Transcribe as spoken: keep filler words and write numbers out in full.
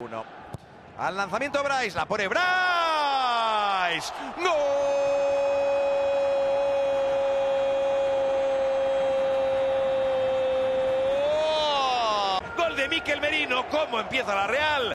Uno. Al lanzamiento Bryce, la pone Bryce. ¡Gol! Gol de Mikel Merino. ¿Cómo empieza la Real?